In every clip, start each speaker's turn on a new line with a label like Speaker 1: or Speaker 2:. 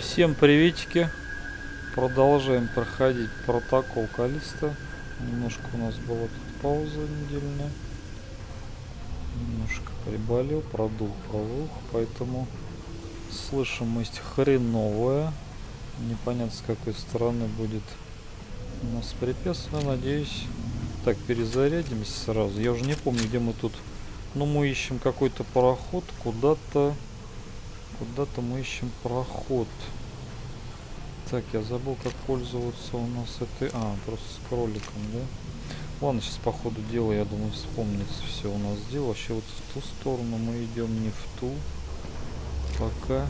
Speaker 1: Всем приветики. Продолжаем проходить протокол Калиста. Немножко у нас была тут пауза недельная. Немножко приболел, продул правух, поэтому слышимость хреновая. Непонятно, с какой стороны будет у нас препятствие, надеюсь. Так, перезарядимся сразу. Я уже не помню, где мы тут. Ну, мы ищем какой-то пароход. Куда-то мы ищем пароход. Так, я забыл, как пользоваться у нас этой... просто с кроликом, да? Ладно, сейчас по ходу дела, я думаю, вспомнится все у нас дело. Вообще вот в ту сторону мы идем, не в ту. Пока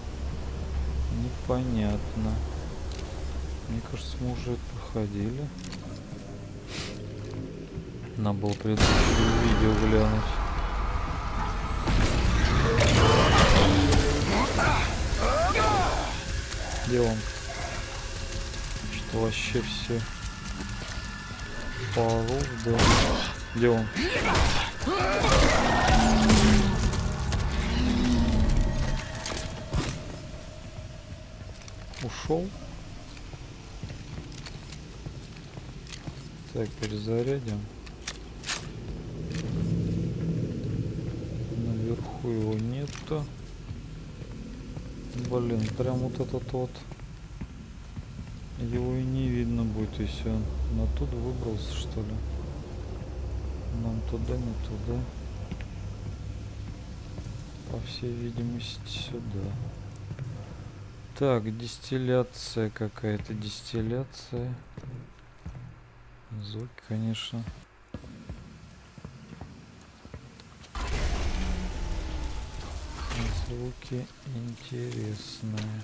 Speaker 1: непонятно. Мне кажется, мы уже это проходили. Надо было предыдущее видео глянуть. Где он? Что вообще все паров, да? Где он? Ушел? Так, перезарядим. Наверху его нету. Блин, прям вот этот вот. Его и не видно будет, если он оттуда выбрался, что ли. Нам туда, не туда. По всей видимости, сюда. Так, дистилляция какая-то, дистилляция. Звук, конечно. Звуки интересные.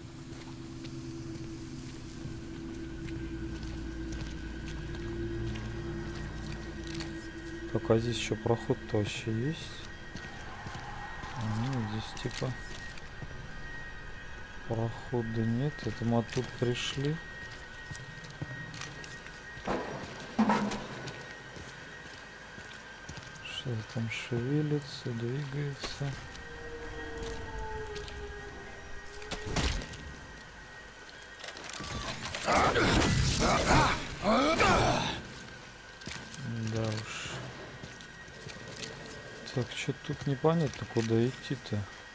Speaker 1: Так, а здесь еще проход-то вообще есть? Нет, здесь типа прохода нет. Это мы оттуда пришли. Что там шевелится, двигается. Да уж. Так, что тут непонятно, куда идти-то.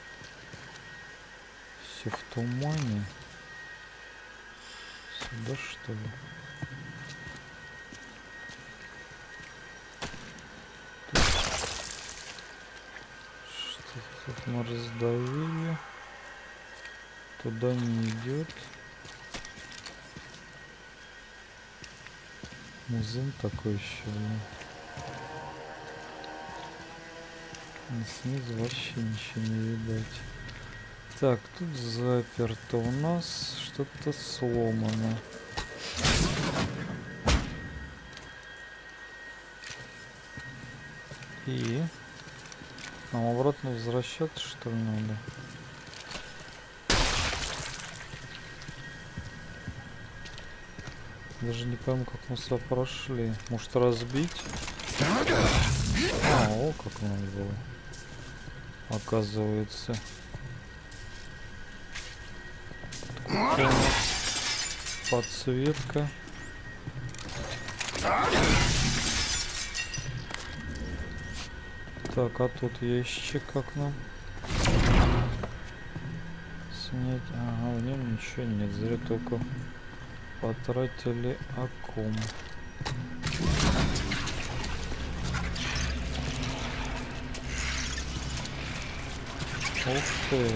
Speaker 1: Все в тумане. Сюда, что ли? Что-то тут мы раздавили. Туда не идет. Музей такой еще. Снизу вообще ничего не видать. Так, тут заперто у нас, что-то сломано. И нам обратно возвращаться, что ли, надо? Даже не пойму, как мы сюда прошли. Может, разбить? О, как надо было. Оказывается. Подсветка. Так, а тут ящик как нам снять? Ага, в нем ничего нет. Зря только потратили аккум. Ух ты.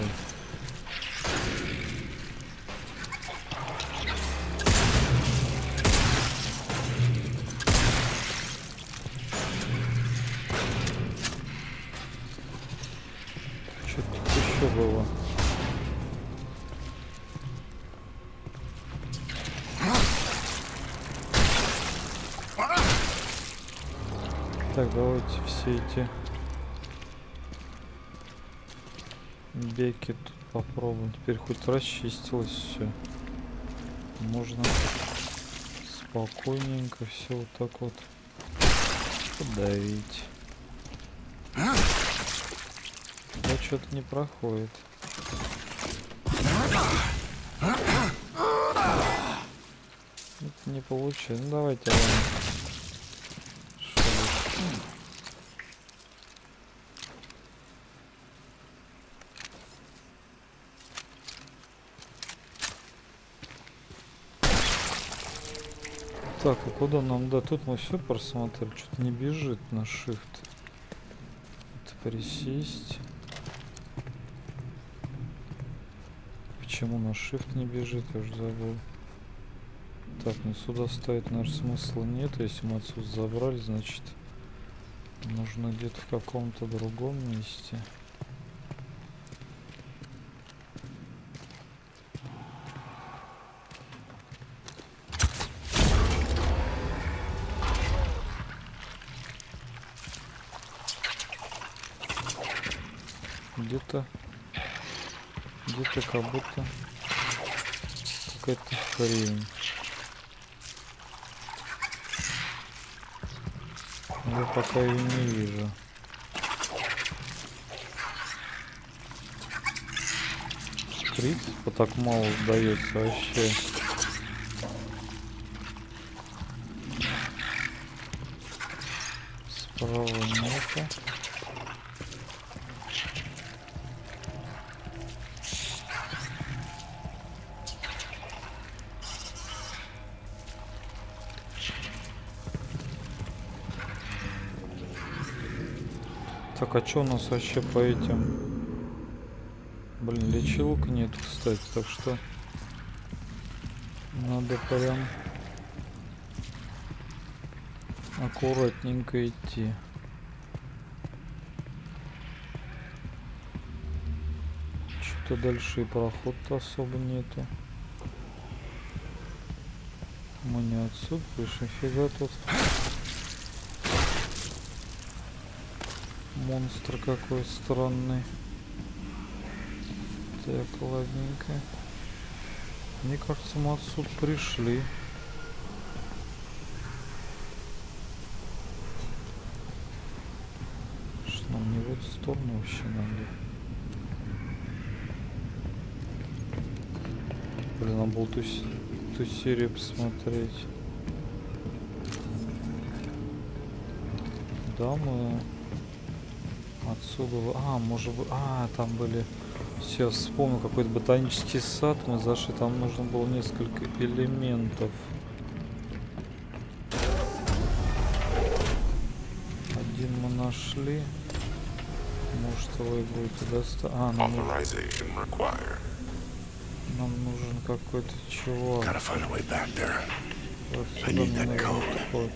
Speaker 1: Что тут еще было? Так, давайте все эти беки тут попробуем. Теперь хоть расчистилось все. Можно спокойненько все вот так вот подавить. Да что-то не проходит. Это не получается. Ну давайте, ладно. Так, а куда нам? Да, тут мы все просмотрели. Что-то не бежит на shift. Это присесть. Почему на shift не бежит? Я уже забыл. Так, ну сюда ставить, наверное, смысла нет. Если мы отсюда забрали, значит нужно где-то в каком-то другом месте. Где-то как будто какая-то хрень. Я пока ее не вижу. Крит так мало сдается вообще. Справа нету. Так, а что у нас вообще по этим? Блин, лечилок нет, кстати, так что надо прям аккуратненько идти. Что-то дальше и проход-то особо нету. Мы не отсюда пришли, фига тут. Монстр какой странный. Так, ладненько. Мне кажется, мы отсюда пришли. Что нам не в эту сторону вообще надо? Блин, нам было ту серию посмотреть. Да, мы отсюда... А, может быть... А, там были... Сейчас вспомнил, какой-то ботанический сад. Мы зашли, там нужно было несколько элементов. Один мы нашли. Может, его и будет достаточно. А, нам нужен какой-то чувак. Вот сюда мне нужен вход.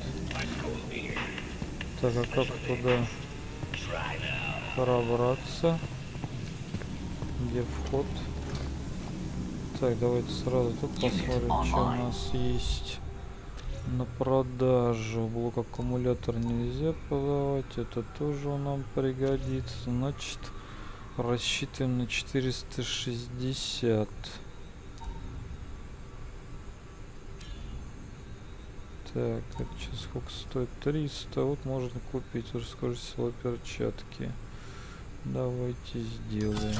Speaker 1: Так, а как туда пробраться? Где вход? Так, давайте сразу тут посмотрим, что у нас есть на продажу. Блок аккумулятор нельзя продавать, это тоже нам пригодится. Значит, рассчитываем на 460. Так, это сейчас сколько стоит? 300. Вот можно купить ускоритель перчатки. Давайте сделаем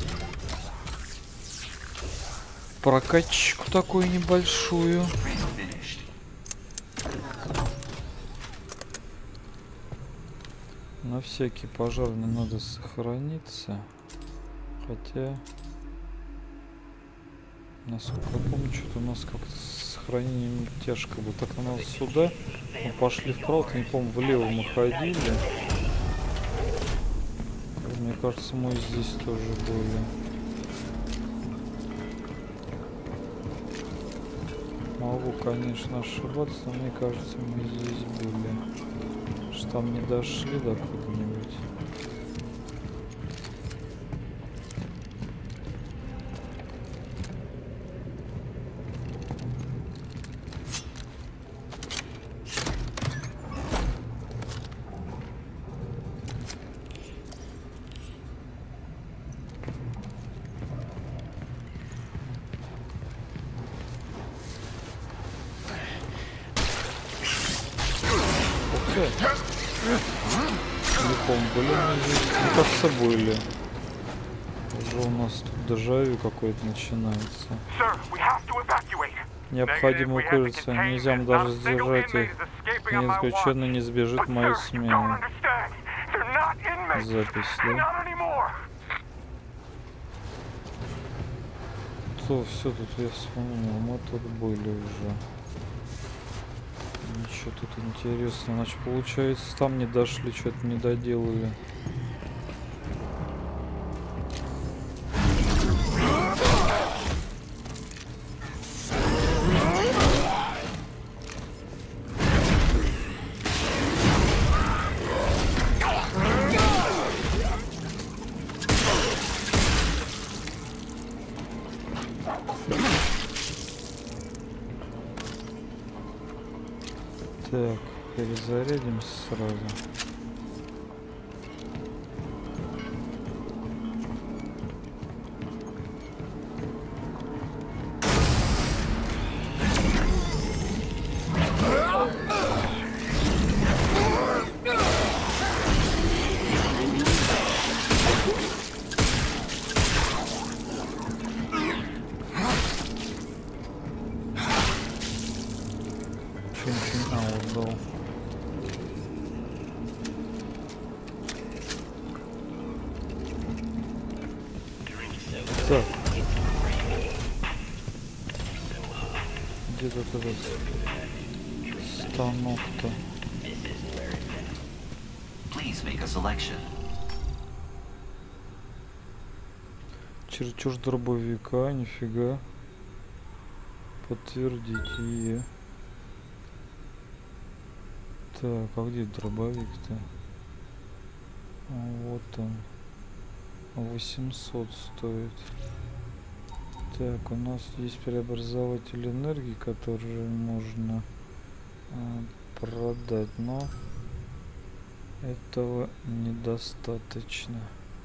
Speaker 1: прокачку такую небольшую. На всякий пожарный надо сохраниться. Хотя, насколько я помню, что-то у нас как-то с сохранением тяжко было. Так, на нас сюда. Мы пошли вправо, не помню, влево мы ходили. Мне кажется, мы здесь тоже были. Могу, конечно, ошибаться, но мне кажется, мы здесь были. Что там не дошли до куда-нибудь. Не помню, были мы здесь? Мне кажется, были. Уже у нас тут дежавю какой-то начинается. Необходимо укрыться. Нельзя даже сдержать их. Ни исключенно не сбежит мою смену. Запись, да? То, все тут я вспомнил. Мы тут были уже. Ничего тут интересного. Значит, получается, там не дошли, что-то не доделали. Так, перезарядимся сразу. Так. Где тут этот станок-то? Черчур дробовика, нифига. Подтвердите. Так, а где дробовик-то? Вот он. 800 стоит. Так, у нас есть преобразователь энергии, который можно продать, но этого недостаточно.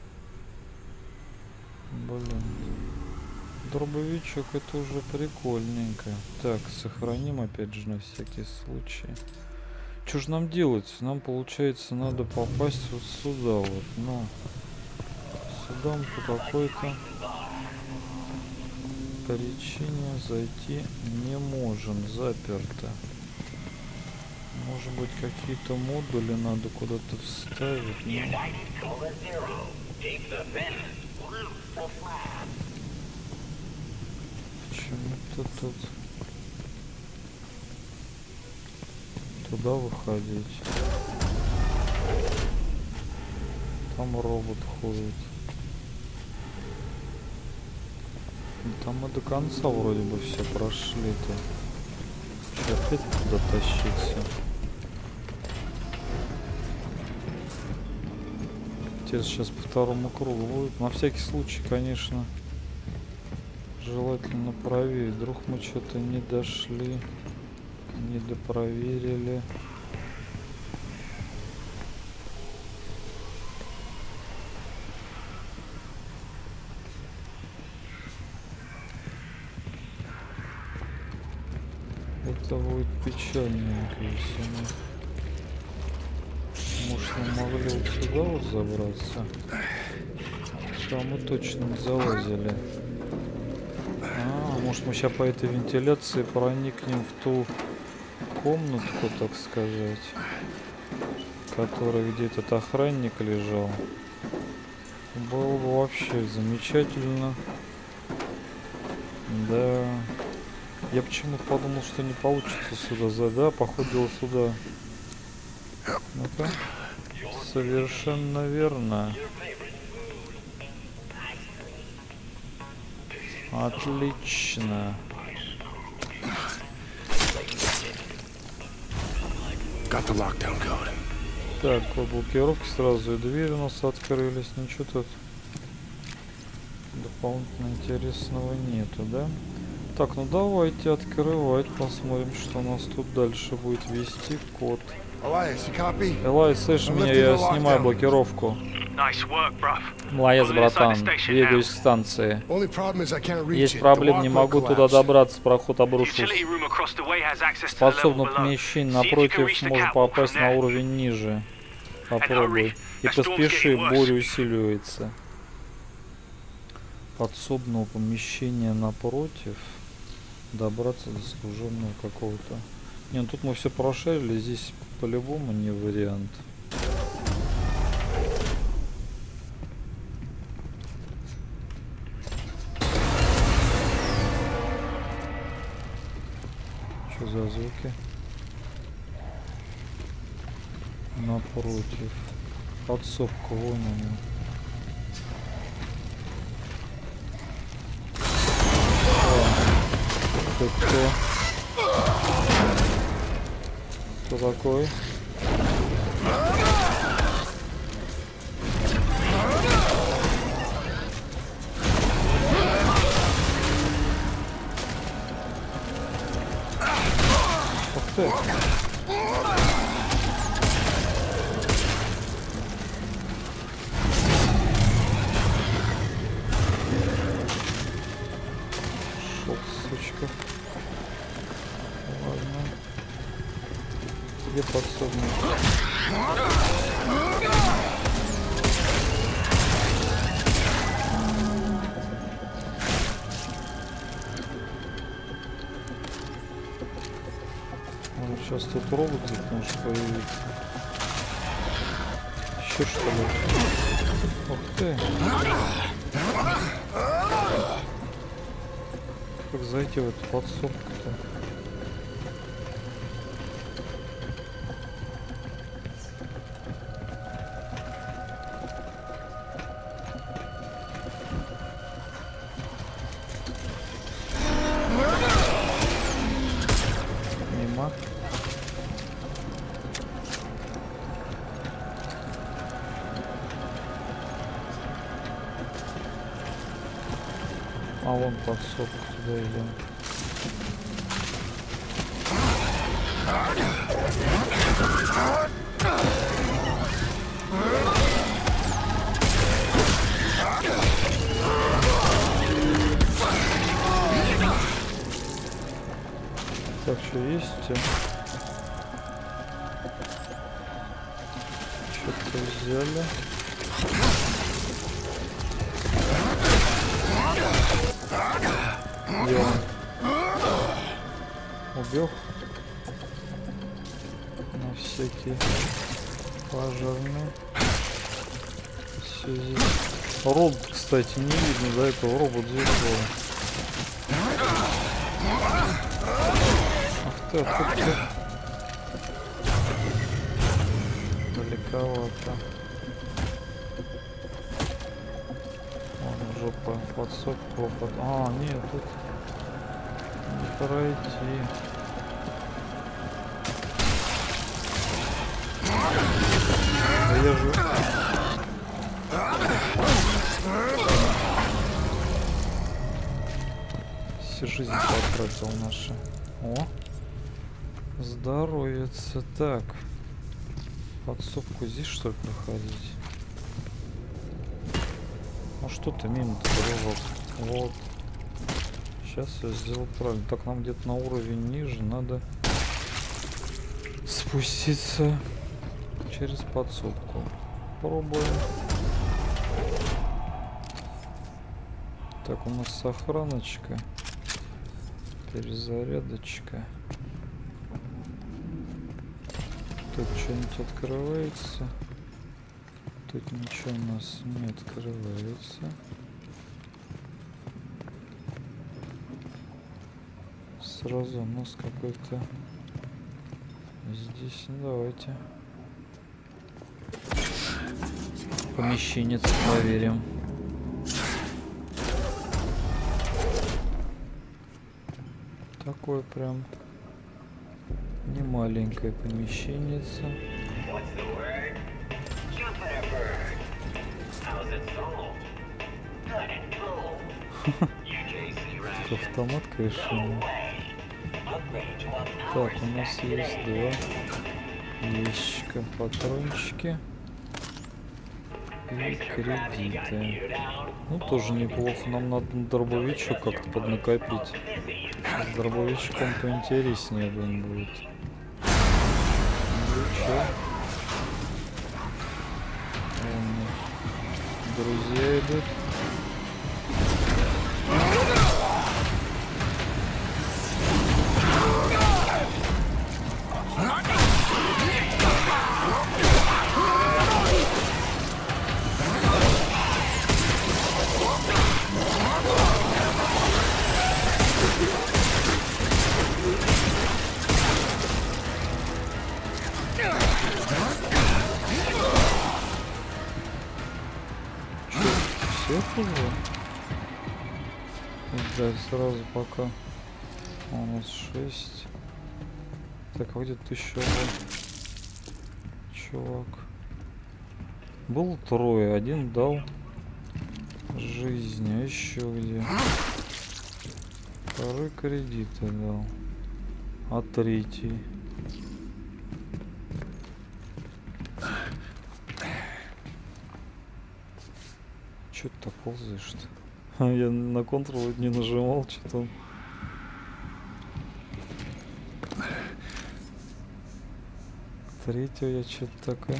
Speaker 1: Блин. Дробовичок это уже прикольненько. Так, сохраним опять же на всякий случай. Что же нам делать? Нам, получается, надо попасть вот сюда вот. Но сюда мы по какой-то причине зайти не можем. Заперто. Может быть, какие-то модули надо куда-то вставить. Но... Почему-то тут туда выходить. Там робот ходит. Там мы до конца вроде бы все прошли-то. Опять туда тащиться. Теперь сейчас по второму кругу будет. На всякий случай, конечно, желательно правее. Вдруг мы что-то не дошли, не допроверили. Это будет печальненько, если мы... Может, мы могли вот сюда вот забраться? Что мы точно не залазили. Может, мы сейчас по этой вентиляции проникнем в ту комнатку, так сказать, в которой где этот охранник лежал. Было бы вообще замечательно. Да. Я почему-то подумал, что не получится сюда. Да, походил сюда. Ну-ка. Совершенно верно. Отлично. Так, по блокировке сразу и двери у нас открылись. Ничего тут дополнительно интересного нету, да? Так, ну давайте открывать, посмотрим, что у нас тут дальше будет вести код. Элайс, слышишь меня, я снимаю блокировку. Молодец, братан. Двигаюсь к станции. Есть проблема, не могу туда добраться, проход обрушился. В подсобном помещении напротив можно попасть на уровень ниже. Попробуй. И поспеши, буря усиливается. подсобного помещения напротив добраться до служебного какого-то. Не, ну тут мы все прошарили, здесь по-любому не вариант. Что за звуки? Напротив. Подсобка, вон она. Кто такой? Ух ты! Шел, сучка. Ладно. Где подсобник? Сейчас тут робот может появиться. Еще что ли? Ух ты! Как зайти в эту подсобку-то? Мимо. А вон подсобка, туда идем. Так, что есть? Что-то взяли. Где он? Убег. На всякие пожарные. Все здесь. Робот, кстати, не видно до этого. Робот здесь был. Ах ты, откуда ты? Далековато. Вон жопа, подсобка, А, нет, тут не пройти. Да я же... Всю жизнь потратил наши. О! Здоровится. Так. Подсобку здесь что ли проходить? Ну что ты мимо дорожок? Вот. Сейчас я сделал правильно. Так, нам где-то на уровень ниже надо спуститься через подсобку. Пробуем. Так, у нас сохраночка. Перезарядочка. Тут что-нибудь открывается. Тут ничего у нас не открывается. Сразу у нас какой-то здесь. Ну, давайте помещенец проверим. Такое прям не маленькое помещенница. Автомат, конечно. Так, у нас есть два ящика, патрончики и кредиты. Ну, тоже неплохо. Нам надо дробовичок как-то поднакопить. С дробовичком поинтереснее будет. Ну, чё? Друзья идут. уже? Да, сразу пока. У нас 6. Так, а где-то еще был чувак. Был трое, один дал жизнь, а еще где? Второй кредиты дал. А третий? Чё ты так ползаешь-то? Я на Ctrl не нажимал, что-то он... Третьего я что-то такое...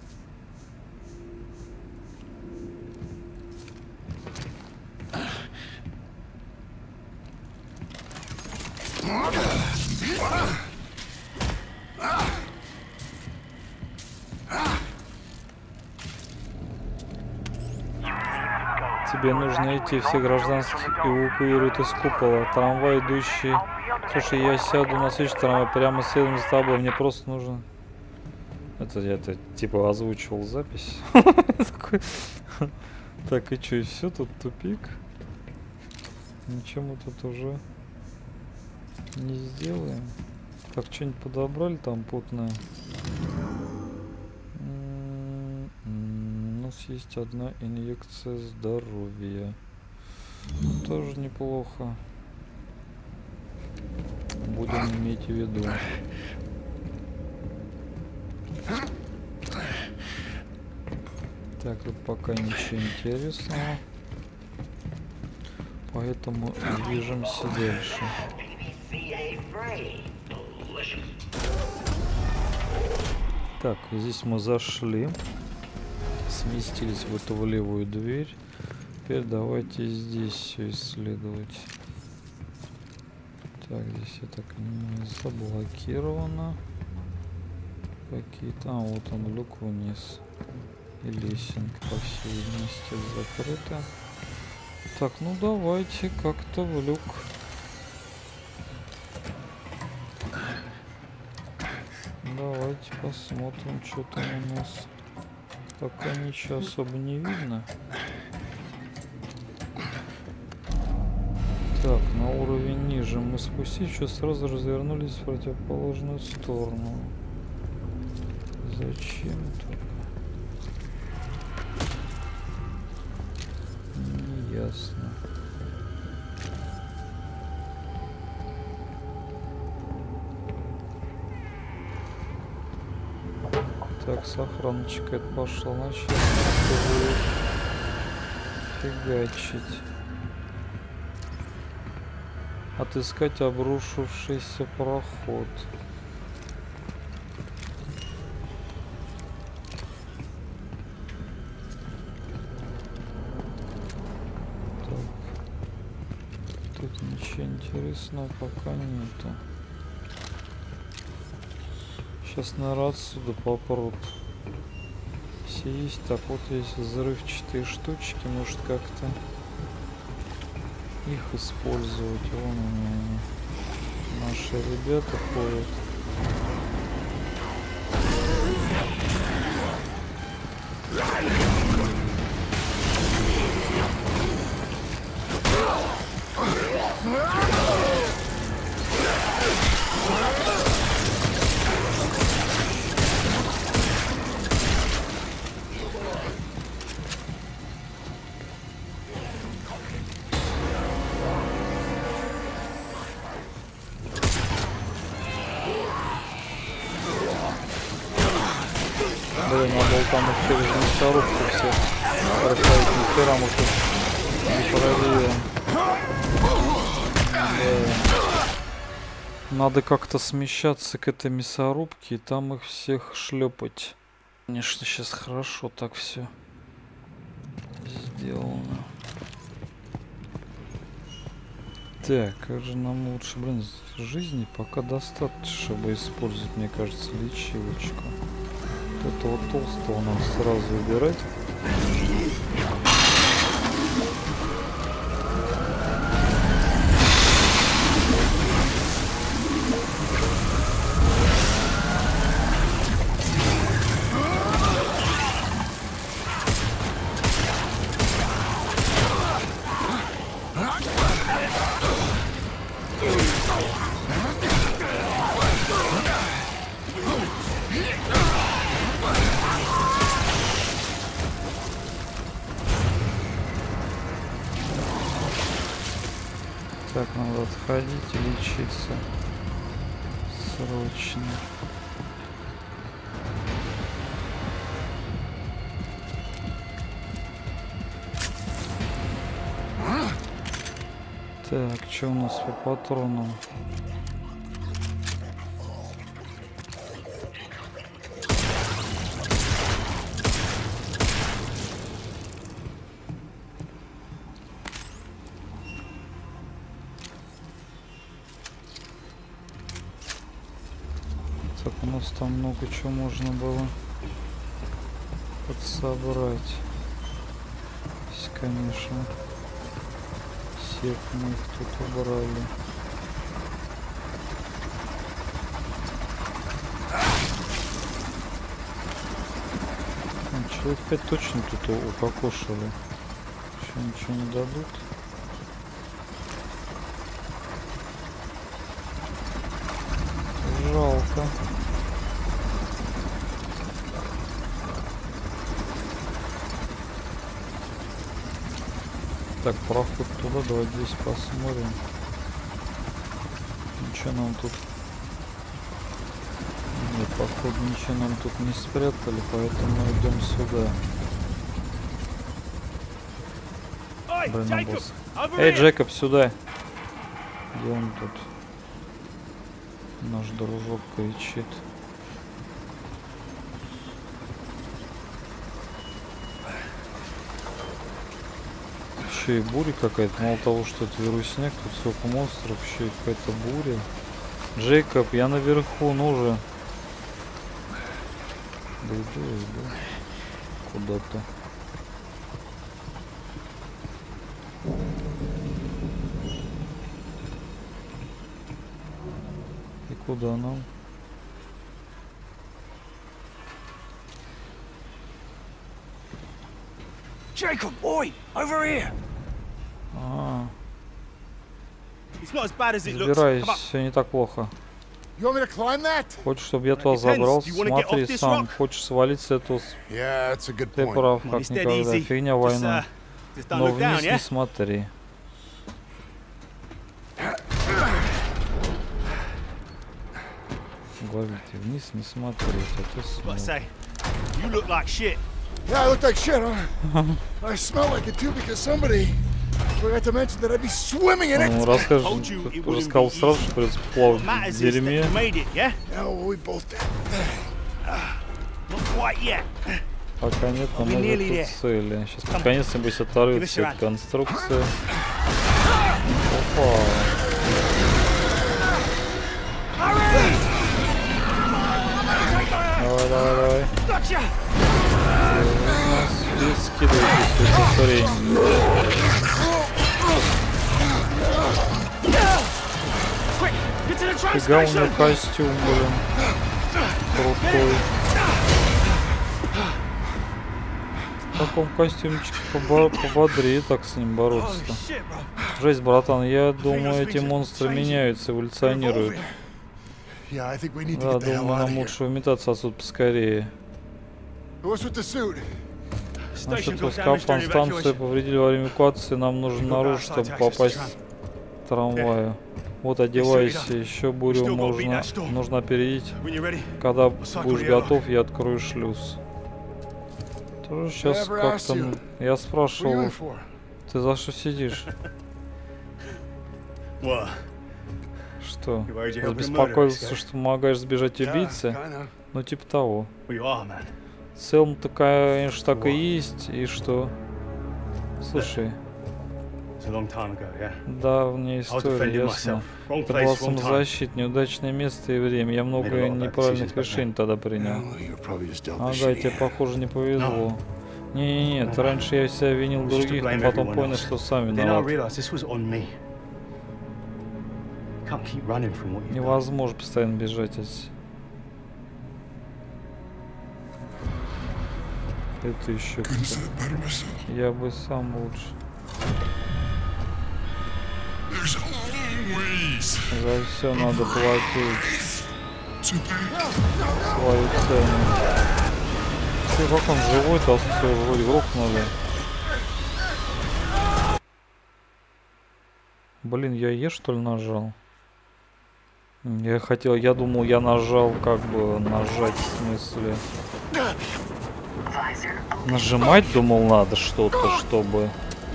Speaker 1: Тебе нужно идти, все гражданских эвакуируют из купола. Трамвай, идущий... Слушай, я сяду на следующий трамвай, прямо следом за тобой. Мне просто нужно... Это типа озвучивал запись. Так, и что, и все, тут тупик? Ничего мы тут уже не сделаем. Так, что-нибудь подобрали там путное? У нас есть одна инъекция здоровья. Тоже неплохо. Будем иметь в виду. Так, тут пока ничего интересного. Поэтому движемся дальше. Так, здесь мы зашли. Сместились в эту левую дверь. Теперь давайте здесь все исследовать. Так, здесь я так не заблокировано. Какие-то... А, вот он, люк вниз. И лесенка, по всей видимости, закрыта. Так, ну давайте как-то в люк. Давайте посмотрим, что там у нас. Пока ничего особо не видно. Так, на уровень ниже мы спустились, что сразу развернулись в противоположную сторону. Зачем только? Не ясно. Так, сохраночка это пошла, значит, будет фигачить. Отыскать обрушившийся проход. Так. Тут ничего интересного пока нету. Сейчас, наверное, отсюда попрут. Все есть. Так, вот есть взрывчатые штучки. Может, как-то их использовать. Вон они. Наши ребята ходят. Блин, надо было там их через мясорубку всех проходить, нихера мы тут не проверим. Да. Надо как-то смещаться к этой мясорубке и там их всех шлепать. Конечно, сейчас хорошо так все сделано. Так, как же нам лучше, блин, жизни пока достаточно, чтобы использовать, мне кажется, лечилочку. Этого толстого нам сразу убирать. Так, надо отходить и лечиться. Срочно. Так, что у нас по патронам? Так, у нас там много чего можно было подсобрать. Здесь, конечно, всех мы их тут убрали. Человек 5 точно тут упокошили. Еще ничего не дадут. Жалко. Так, проход туда, давай здесь посмотрим. Ничего нам тут... Нет, походу ничего нам тут не спрятали, поэтому идем сюда. Бронебосс. Эй, Джейкоб, сюда! Где он тут? Наш дружок кричит. Еще и буря какая-то. Мало того, что это вирусняк, тут сколько монстров, еще и какая-то буря. Джейкоб, я наверху, ну же. Да иду. Куда-то. И куда нам?
Speaker 2: Jacob, boy, over here. It's not as bad as it looks.
Speaker 1: Забирайся, все не так плохо.
Speaker 3: You want me to climb that?
Speaker 1: Хочешь, чтобы я туда забрался? Смотри сам. Хочешь свалить с этого?
Speaker 3: Yeah, that's a good
Speaker 1: Ты
Speaker 3: point.
Speaker 1: прав, как никогда. Фигня война. Но вниз не смотри. Говорит, ты вниз не смотри, а ты смотри.
Speaker 2: You look like shit.
Speaker 3: Yeah, I look like shit, huh? I smell like it too because somebody forgot to mention that I'd be swimming in it.
Speaker 1: Ну, расскажи, ты уже сказал сразу, что придется плавать в дерьме.
Speaker 3: Yeah, well, we both did.
Speaker 2: Not quite yet.
Speaker 1: Пока нет, но мы тут цели. Сейчас наконец-нибудь оторвется от конструкции. Опа. Давай. И скидывайте всю эту хрень. Фига, у него костюм, блин. Крутой. В таком костюмчике пободрее так с ним бороться-то. Жесть, братан, я думаю, эти монстры меняются, эволюционируют. Да, думаю, нам лучше уметаться отсюда поскорее. Значит, скафан станцию повредили во время эвакуации, нам нужно наружу, чтобы попасть к трамваю. Вот, одевайся, еще бурю нужно опередить. Когда будешь готов, я открою шлюз. Тоже сейчас как-то... Я спрашивал, ты за что сидишь? Что? Забеспокоился, что помогаешь сбежать убийце? Ну, типа того. В целом-то, конечно, так и есть. И что? Слушай. Давняя история, ясно. Это была самозащита, неудачное место и время. Я много неправильных решений тогда принял. Ага, тебе, похоже, не повезло. Нет, раньше я себя винил других, но потом понял, что сам виноват. Невозможно постоянно бежать отсюда. Это еще кто? Я бы сам лучше. За все надо платить свою цену. Что, как он живой-то, все вроде грохнули. Блин, я Е что ли нажал? Я думал, я нажал, как бы нажать в смысле. Нажимать думал надо что-то, чтобы.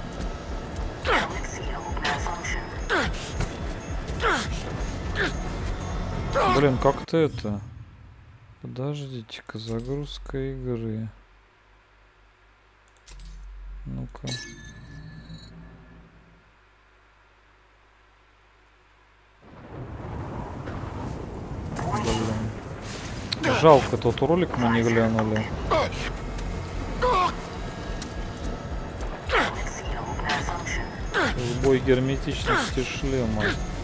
Speaker 1: Блин, как-то это. Подождите-ка, загрузка игры. Ну-ка. Блин. Жалко, тот ролик мы не глянули. Сбой герметичности шлема.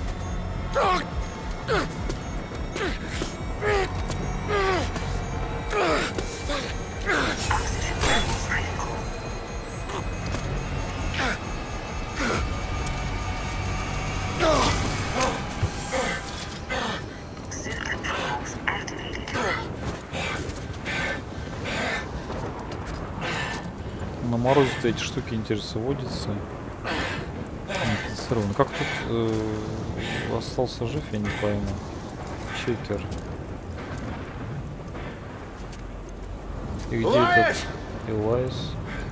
Speaker 1: На морозе-то эти штуки интересно водятся. Как тут остался жив, я не пойму. Чекер. И где этот Элайс?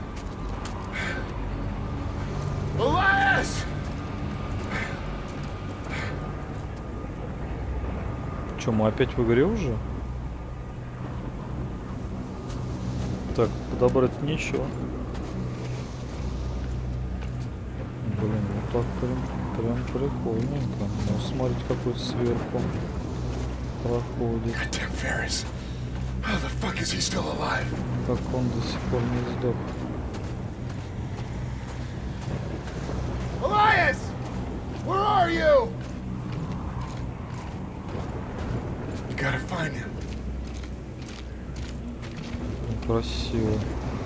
Speaker 1: Че, мы опять в игре уже? Так, подобрать нечего. Блин, вот так прям прикольненько. Ну, смотрите, какой сверху проходит. Как он до сих пор не сдох.
Speaker 3: Elias! Where are you? You gotta find him.
Speaker 1: Красиво.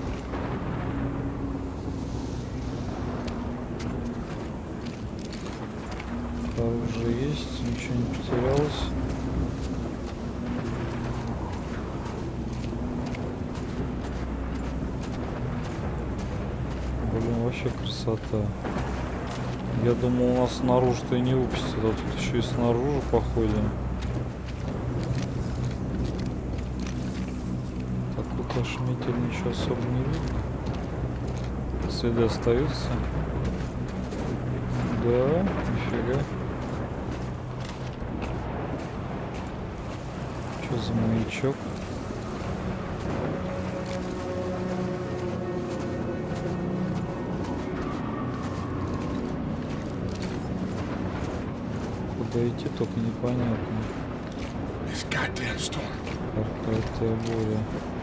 Speaker 1: Оружие есть, ничего не потерялось. Блин, вообще красота. Я думал, у нас снаружи-то и не выпустят, а тут еще и снаружи походим. Так вот ошметель ничего особо не видно. Следы остаются. Да, нифига. Что за маячок? Куда идти, только непонятно. Какая-то буря.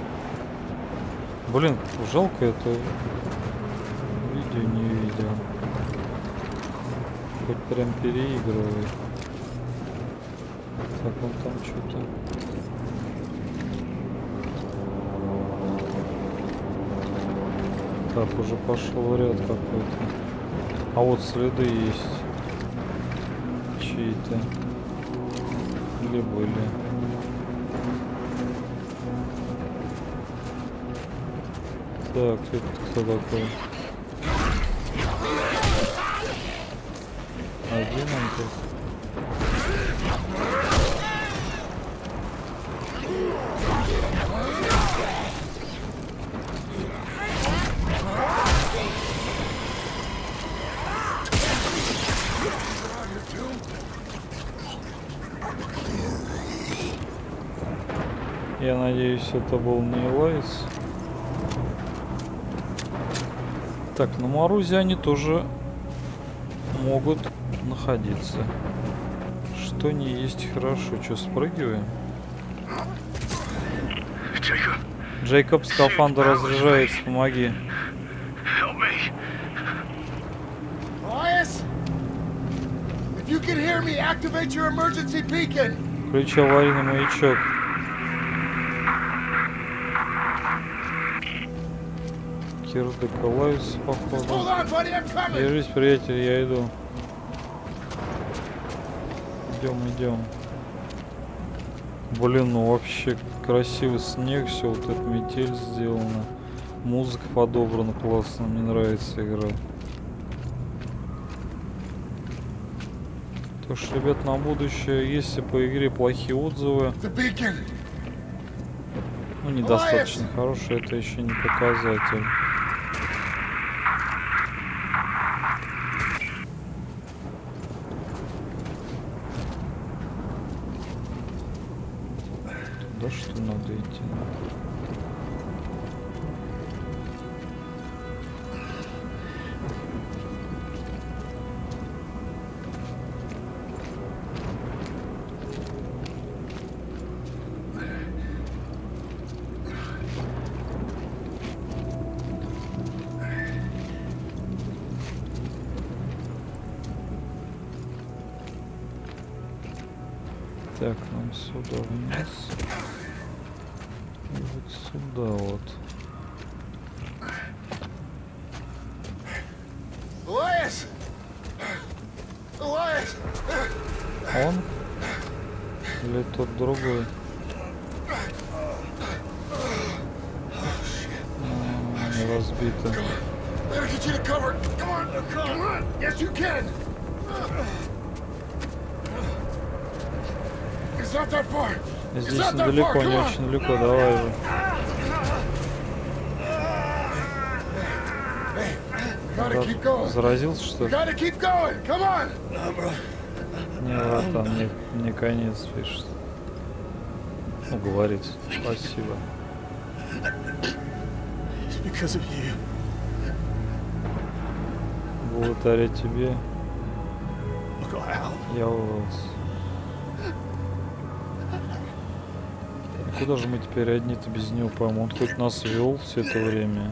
Speaker 1: Блин, жалко это видео не видел. Хоть прям переигрывает. Так, он там что-то. Так, уже пошел ряд какой-то. А вот следы есть. Чьи-то. Или были. Так, это кто такой? Один он тут. Я надеюсь, это был не Элайс. Так, на морозе они тоже могут находиться. Что не есть хорошо. Что, спрыгиваем? Джейкоб, скафандр разряжается, помоги. Включи аварийный маячок. Кирдык, Элайс, походу. Держись, приятель, я иду. идем. Блин, ну вообще красивый снег, все вот эта метель сделана. Музыка подобрана классно, мне нравится игра. Так что, ребят, на будущее, если по игре плохие отзывы, ну недостаточно хорошие, это еще не показатель. Туда что надо идти? Так, нам сюда вниз. И вот сюда вот. Он? Или тот другой? Не разбито. Здесь недалеко, не очень далеко, давай же. Заразился, что ли? Не, братан, мне конец пишет. Ну, говорит. Спасибо. Благодаря тебе я вырвался. Куда же мы теперь одни-то без него поймем? Он хоть нас вел все это время.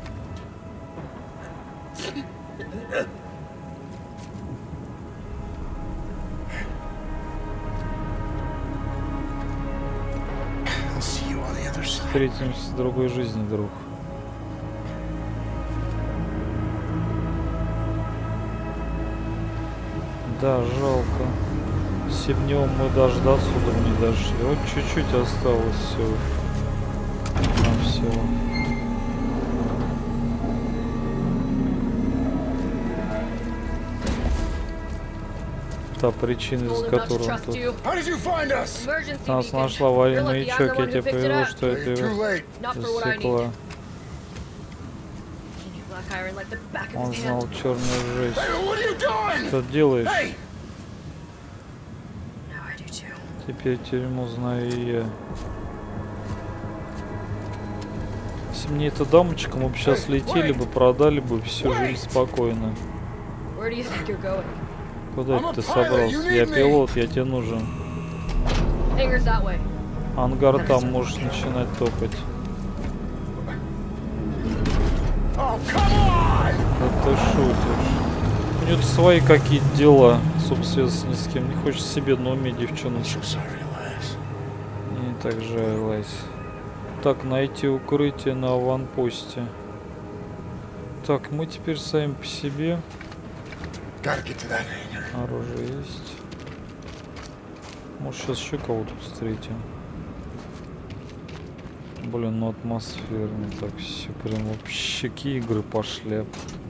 Speaker 1: Встретимся в другой жизни, друг. Да, жалко. Днем мы даже до отсюда не дошли. Вот чуть-чуть осталось всего. Там всего. Та причина, из-за которой он тут. Нас нашла аварийный маячок, я тебе повезу, что это его засекла. Он знал черную жесть. Что делаешь? Теперь тюрьму знаю и я. Если мне эта дамочка, мы бы сейчас летели бы, продали бы, все, жили спокойно. Куда ты собрался? Я пилот, я тебе нужен. Ангар там, можешь начинать топать. Да ты шутишь. У него свои какие-то дела, собственно, ни с кем. Не хочешь себе на уме, девчоночек. Не так жаль. Так, найти укрытие на аванпосте. Так, мы теперь сами по себе. Оружие есть. Может, сейчас еще кого-то встретим. Блин, ну атмосферно. Так, все прям вообще какие игры пошли.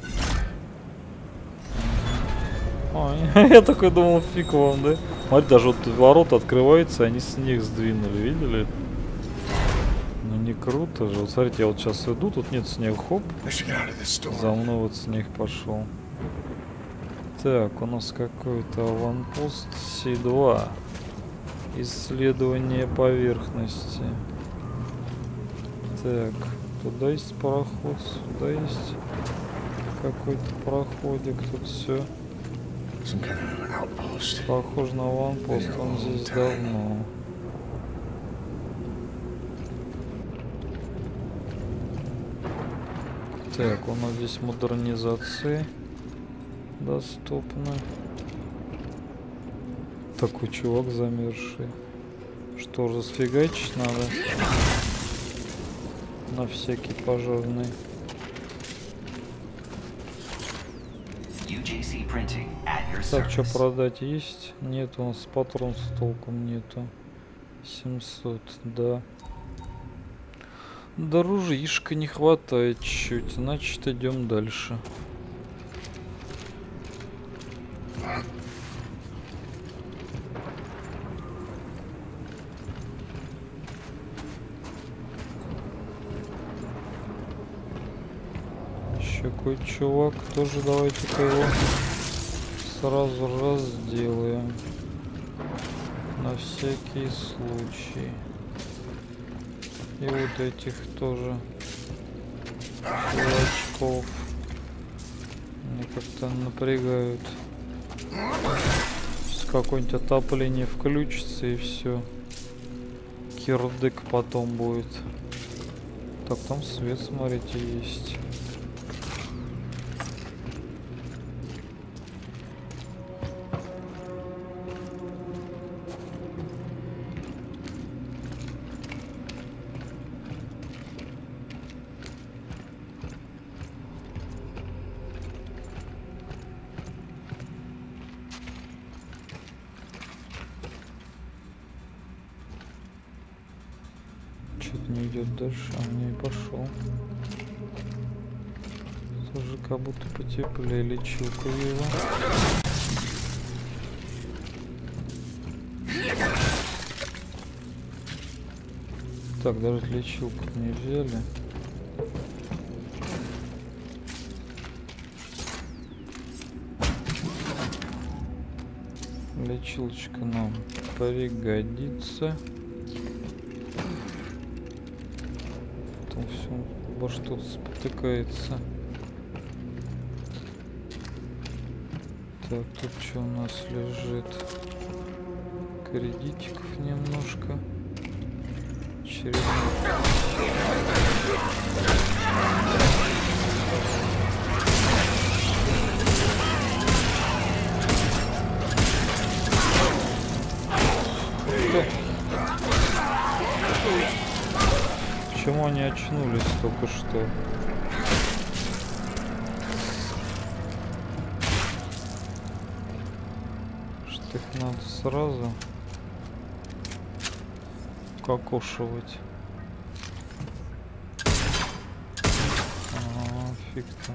Speaker 1: Я такой думал, фиг вам, да? Смотри, даже вот ворота открываются, они с них сдвинули, видели? Ну не круто же. Вот смотрите, я вот сейчас иду, тут нет снега, хоп. За мной вот снег пошел. Так, у нас какой-то аванпост С2. Исследование поверхности. Так, туда есть пароход, сюда есть какой-то проходик, тут все. Похоже на аванпост, он здесь давно. Так, у нас здесь модернизации доступны. Такой чувак замерзший. Что же, сфигачить надо? На всякий пожарный.
Speaker 4: AJC Printing at your
Speaker 1: Так, что
Speaker 4: service.
Speaker 1: продать есть? Нет, у нас патрон с толком нету. 700, да. Дорожишка не хватает чуть, значит идем дальше. Еще какой чувак, тоже давайте-ка его сразу разделаем. На всякий случай. И вот этих тоже чувачков. Мне как-то напрягают. С какое-нибудь отопление включится и все. Кирдык потом будет. Так, там свет, смотрите, есть. Что-то не идет дальше, а мне и пошел. Тоже как будто потеплее, лечилку вижу. Так, даже лечилку не взяли. Лечилочка нам пригодится. Там все во что-то спотыкается. Так, тут что у нас лежит? Кредитиков немножко. Очередной. Почему они очнулись только что? Что их надо сразу кокошивать. Фиг там.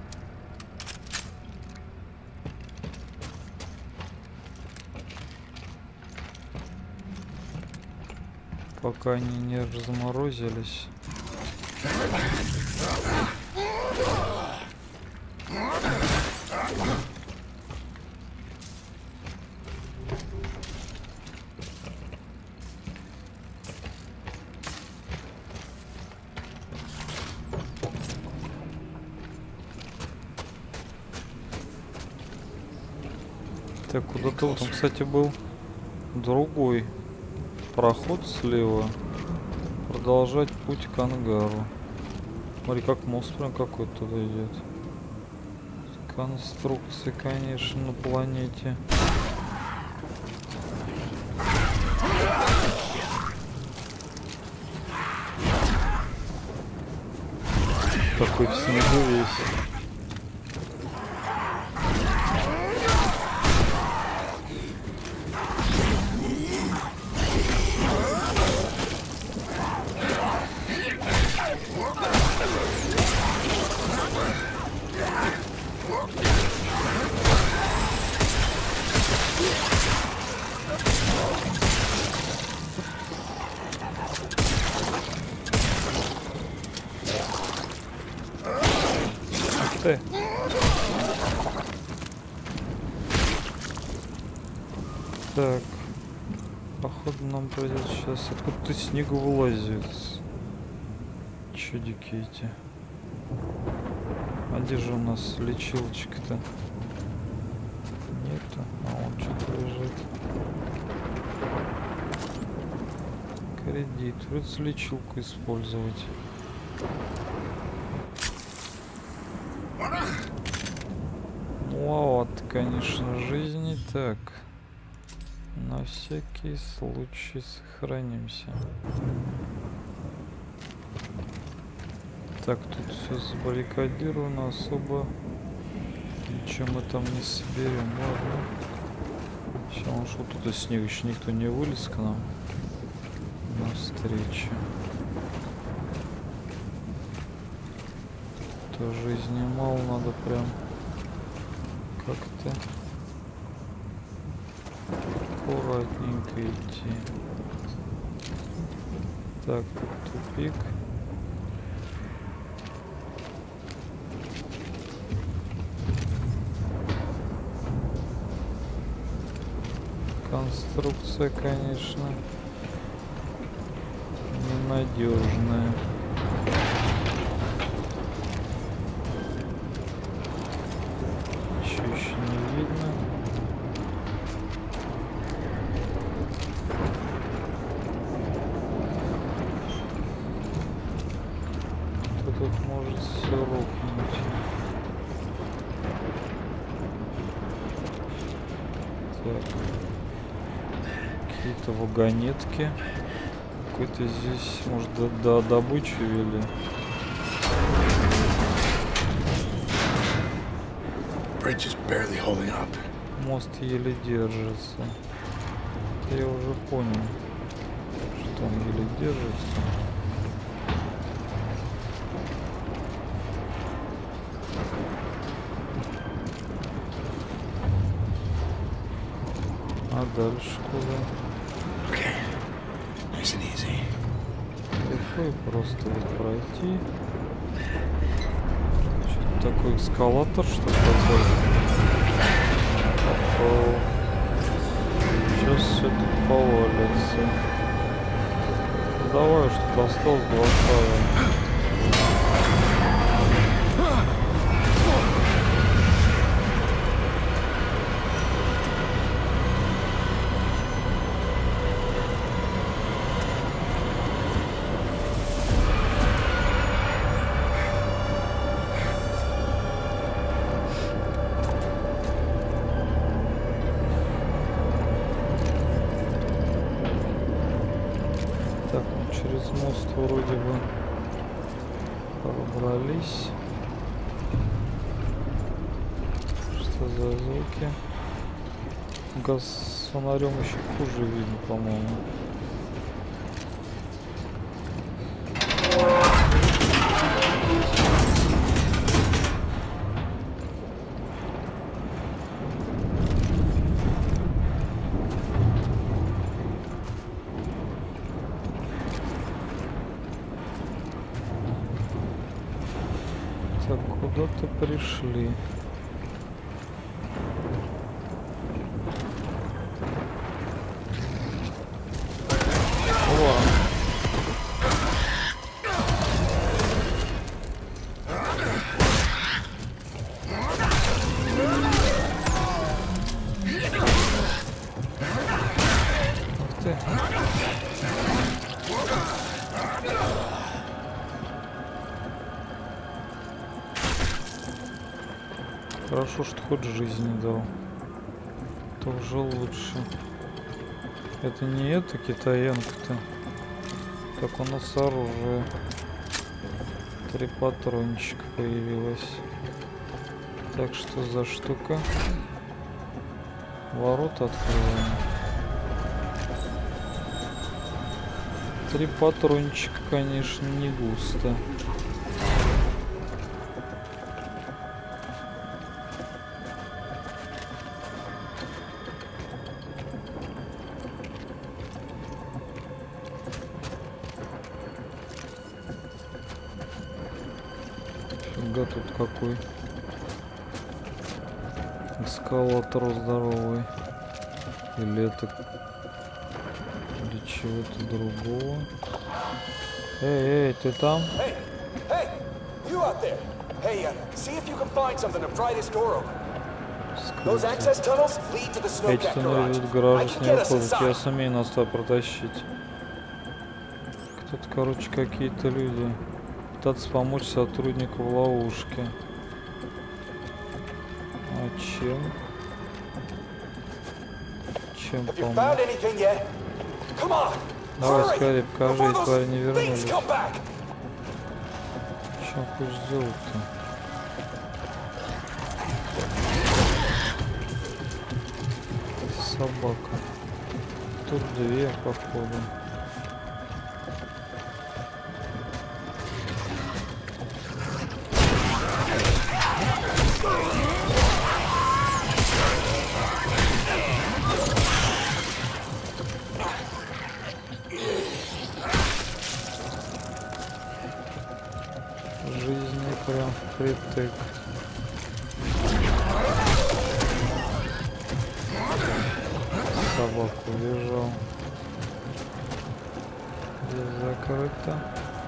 Speaker 1: Пока они не разморозились. Так, куда-то вот там, кстати, был другой проход слева. Продолжать путь к ангару. Смотри, как мост прям какой-то туда идет. Конструкции, конечно, на планете. Такой в снегу весь. Так, походу нам придется сейчас откуда-то снегу вылазит. Чудики эти. А где же у нас лечилочка-то? Нету, а он что-то лежит. Кредит, придется лечилку использовать. Маловато, конечно, жизни. Так. На всякий случай сохранимся. Так, тут все забаррикадировано, особо Чем мы там не соберем, ладно. Сейчас он что тут из снега, еще никто не вылез к нам навстречу. То жизни мало, надо прям как-то аккуратненько идти. Так, тупик. Конструкция, конечно, ненадежная. Ничего еще не видно. Кто тут может все рухнуть? Так. Какие-то вагонетки. Какой-то здесь, может, до добычи вели.
Speaker 3: Bridge is barely holding up.
Speaker 1: Мост еле держится. Это я уже понял, что он еле держится. А дальше куда?
Speaker 3: Okay. Nice and easy.
Speaker 1: Легко и просто вот пройти. Что-то такой эскалатор, что такое. Сейчас все тут повалится. Давай, что-то осталось, бросаю. Через мост вроде бы пробрались. Что за звуки? Газ с фонарем еще хуже видно, по-моему. Так, куда-то пришли. О! Ух ты! Хорошо, что хоть жизни дал. То уже лучше. Это не эта китаянка-то. Так, у нас оружие. 3 патрончика появилось. Так, что за штука? Ворота открываем. 3 патрончика, конечно, не густо. Тут какой эскалатор здоровый, или это для чего-то другого. Эй, ты там?
Speaker 4: Hey, you out there? Hey, see if you can find something to pry this door open. Those access tunnels lead to the
Speaker 1: Эти
Speaker 4: Snowcat
Speaker 1: туннели ведут
Speaker 4: garage.
Speaker 1: к гаражу
Speaker 4: I can get us
Speaker 1: снегоходов. Я
Speaker 4: inside.
Speaker 1: сумею нас туда протащить. Кто-то, короче, какие-то люди пытаются помочь сотруднику в ловушке. А чем? Чем
Speaker 4: Have you
Speaker 1: помочь?
Speaker 4: found anything yet? Come on,
Speaker 1: Давай
Speaker 4: hurry,
Speaker 1: скорее покажи,
Speaker 4: before
Speaker 1: если твари не
Speaker 4: those things
Speaker 1: вернулись.
Speaker 4: come back.
Speaker 1: Что хочешь сделать-то? собака. Тут две, походу. Жизни прям впритык. Собаку лежал. Здесь закрыто.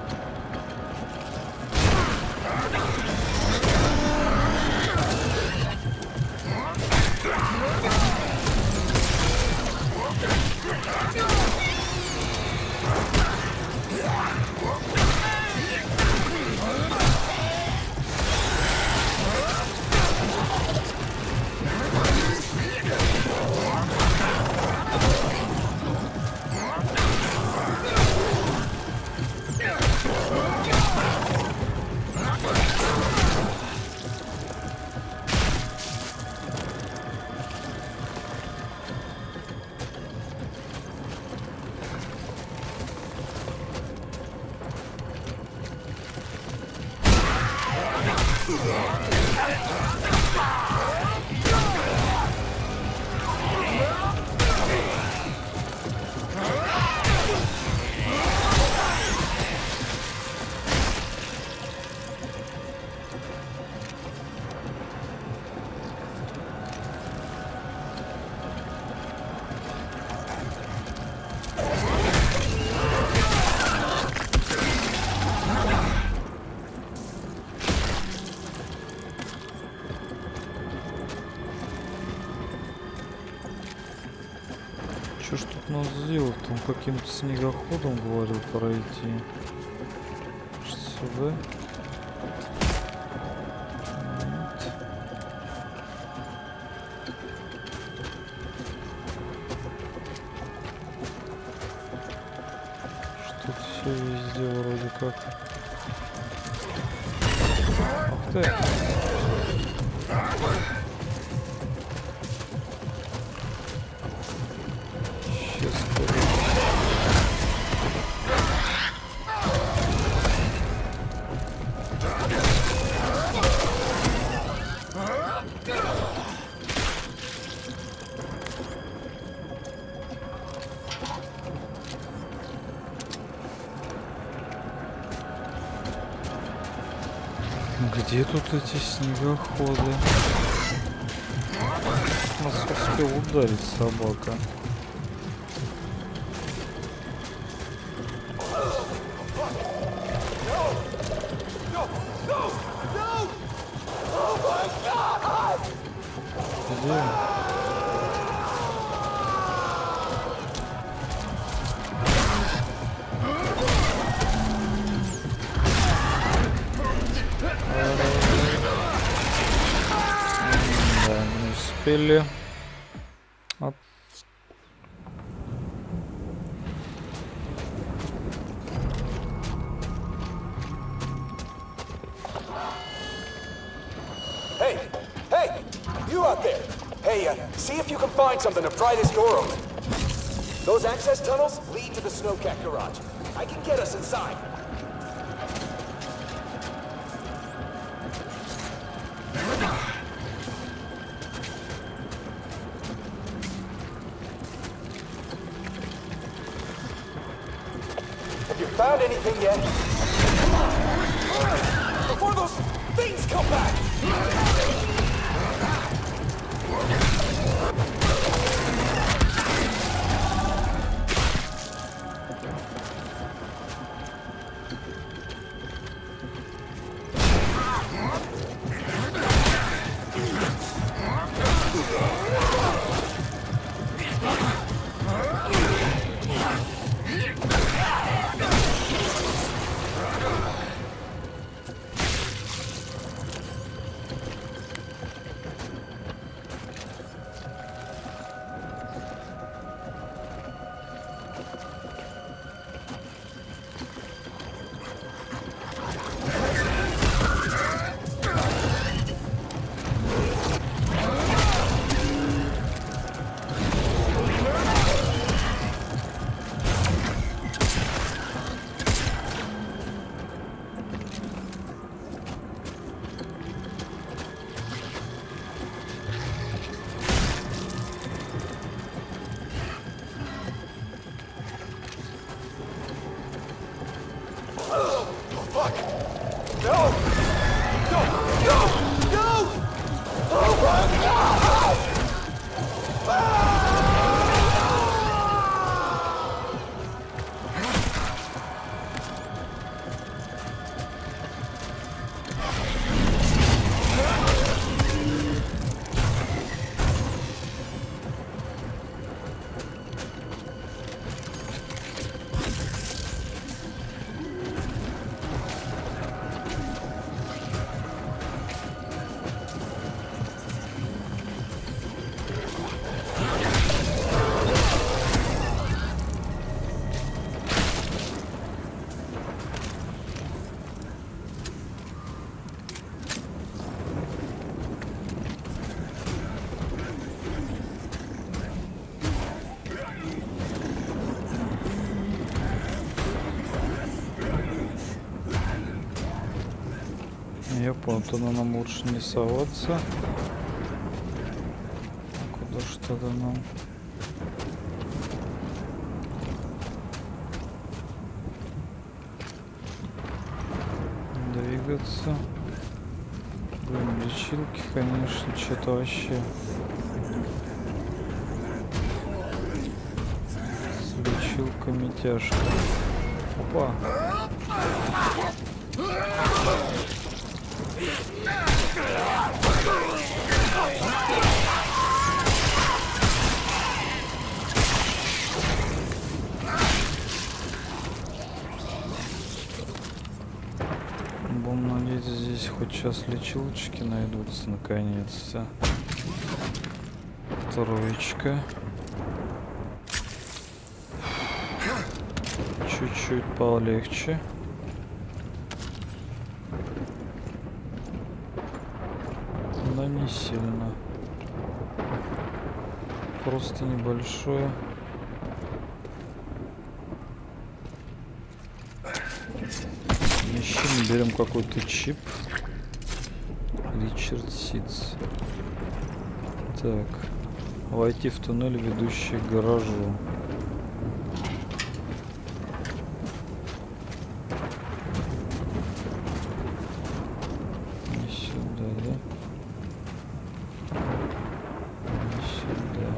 Speaker 1: Что ж тут надо сделать? Там каким-то снегоходом, говорил, пройти. Сюда. Нет. Что-то все везде вроде как. Ах ты. Где тут эти снегоходы? Нас успел ударить собака. Где? Да, не успели.
Speaker 4: Hey! You out there! Hey, see if you can find something to pry this door open. Those access tunnels lead to the Snowcat garage. I can get us inside. Have you found anything yet? Before those things come back! Fuck! No! No! No! No! Oh my God!
Speaker 1: Я понял, туда нам лучше не соваться. А куда ж тогда нам? Двигаться. Блин, лечилки, конечно, что-то вообще. С лечилками тяжко. Опа. Будем надеяться, здесь хоть сейчас лечилочки найдутся наконец-то. Троечка. Чуть-чуть полегче. Но не сильно. Просто небольшое. Ищем, берем какой-то чип. Ричард Сидс. Так. Войти в туннель, ведущий к гаражу. Не сюда, да? Не сюда.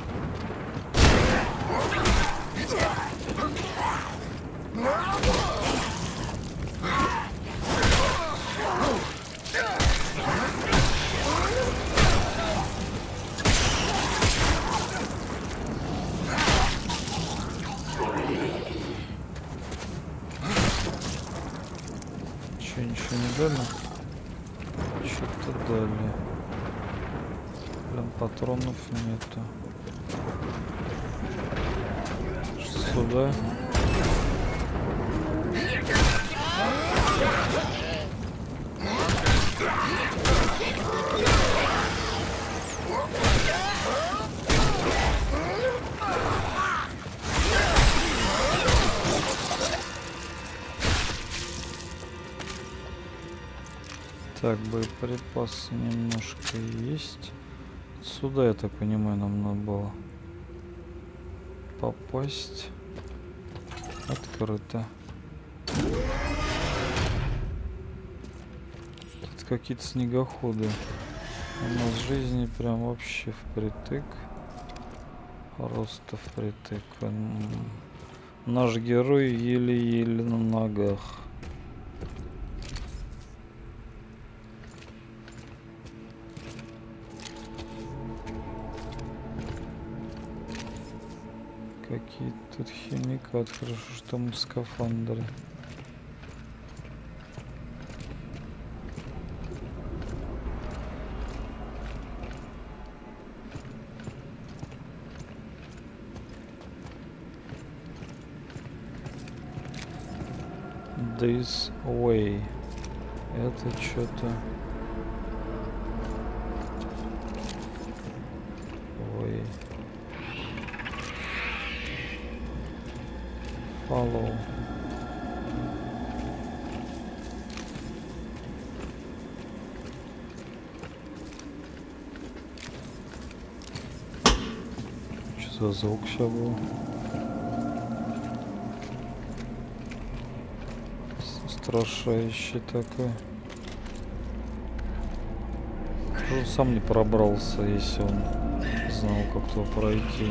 Speaker 1: Ничего не дали? Что-то дали. Прям патронов нету. Сюда. Так, боеприпасы немножко есть. Сюда, я так понимаю, нам надо было попасть. Открыто. Тут какие-то снегоходы. У нас жизни прям вообще впритык. Просто впритык. Наш герой еле-еле на ногах. Какие тут химикаты, хорошо, что мы в скафандре. This way. Это что-то. Way. Follow. Что за звук сейчас был? устрашающий такой. Он сам не пробрался, если он знал, как туда пройти.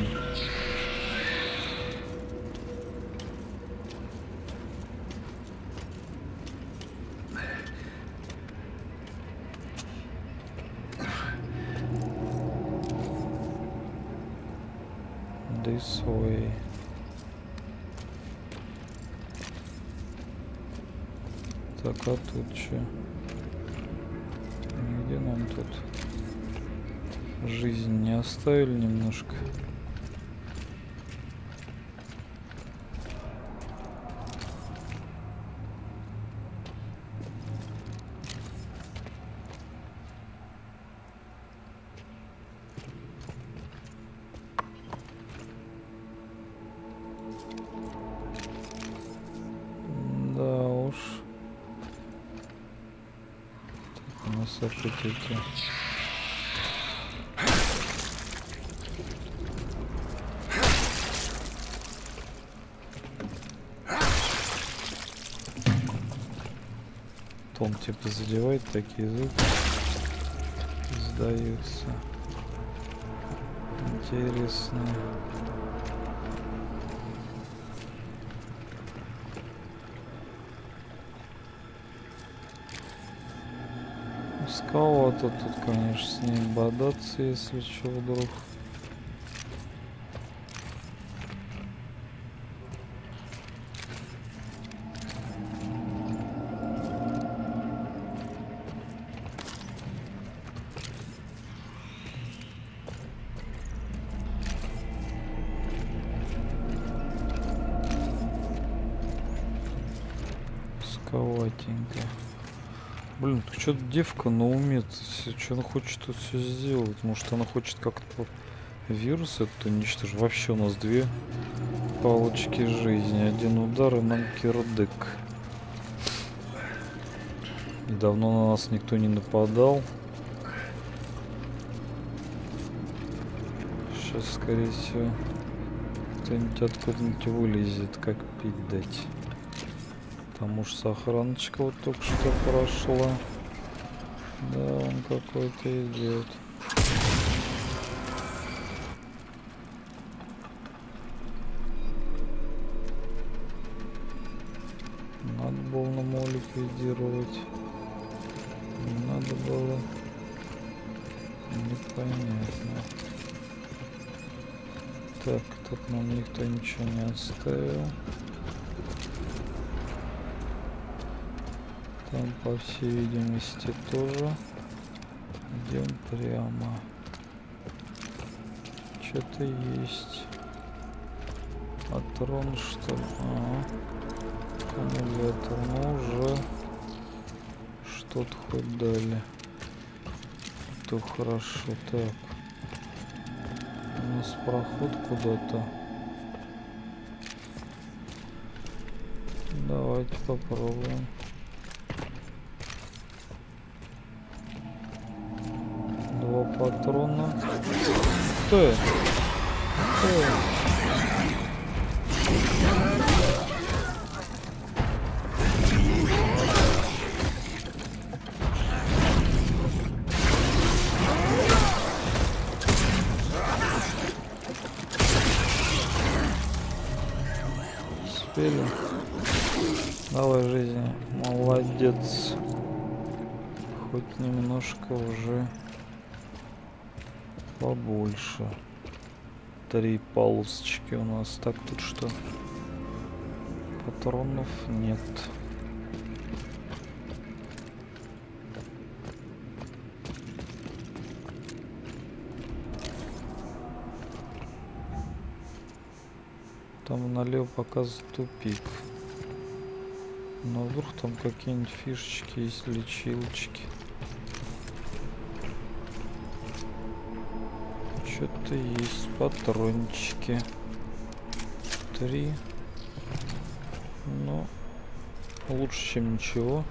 Speaker 1: This way. Так, а тут что? Где нам тут жизнь не оставили немножко? Да уж. Так, у нас опять эти... Том типа задевает, такие звуки издаются. Интересно. Скала-то тут, конечно, с ним бодаться, если что вдруг. Сковатенько. Блин, так что-то девка на уме, что она хочет тут все сделать? Может, она хочет как-то вирус это уничтожить? Вообще у нас две палочки жизни, один удар и нам кирдык. И давно на нас никто не нападал. Сейчас, скорее всего, кто-нибудь откуда-нибудь вылезет, как пить дать. Там уж сохраночка вот только что прошла. Да, он какой-то идет. Надо было на моле ликвидировать. Не надо было. Непонятно. Так, тут нам никто ничего не оставил. Там, по всей видимости, тоже. Идем прямо. Что-то есть. Патрон, что ли? Аккумулятор. Ну, уже что-то хоть дали. То хорошо. Так. У нас проход куда-то. Давайте попробуем. Патрона. Ты. Успели. Давай, жизнь. Молодец. Хоть немножко уже побольше. 3 полосочки у нас. Так, тут что? Патронов нет. Там налево показывает тупик. Но вдруг там какие-нибудь фишечки есть, лечилочки. Что-то есть, патрончики. 3. Ну, лучше, чем ничего.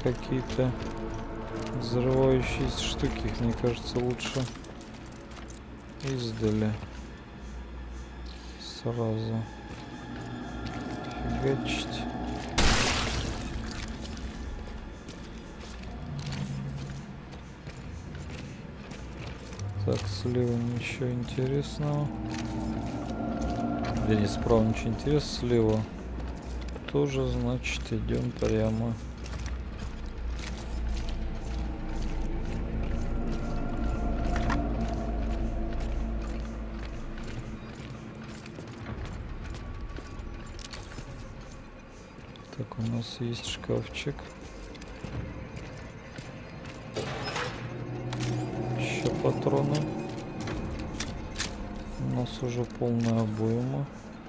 Speaker 1: какие-то взрывающиеся штуки. Их, мне кажется, лучше издали сразу фигачить. Так, слева ничего интересного. Да не, справа ничего интересного. Слева тоже, значит, идем прямо. Так, у нас есть шкафчик. Еще патроны. У нас уже полная обойма.